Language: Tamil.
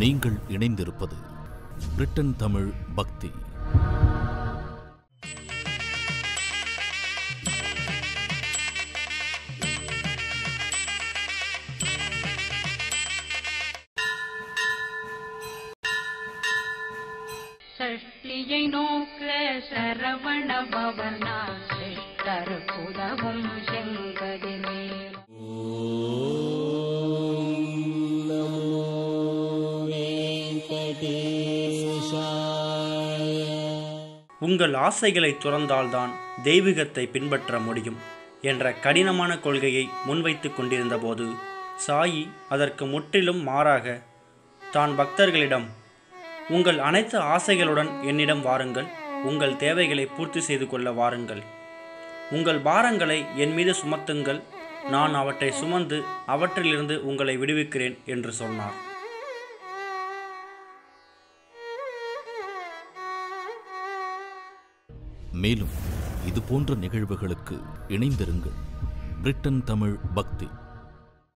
நீங்கள் இணைந்திருப்பது பிரிட்டன் தமிழ் பக்தி. சஷ்டியை நோக்க சரவண பவனா சிஷ்டர் புதவும் செங்கதிமே. உங்கள் ஆசைகளை துறந்தால்தான் தெய்வீகத்தை பின்பற்ற முடியும் என்ற கடினமான கொள்கையை முன்வைத்து கொண்டிருந்த போது சாயி அதற்கு முற்றிலும் மாறாக தான் பக்தர்களிடம், உங்கள் அனைத்து ஆசைகளுடன் என்னிடம் வாருங்கள், உங்கள் தேவைகளை பூர்த்தி செய்து கொள்ள வாருங்கள், உங்கள் பாரங்களை என் மீது சுமத்துங்கள், நான் அவற்றை சுமந்து அவற்றிலிருந்து உங்களை விடுவிக்கிறேன் என்று சொன்னார். மேலும் இது போன்ற நிகழ்வுகளுக்கு இணைந்திருங்கள். பிரிட்டன் தமிழ் பக்தி.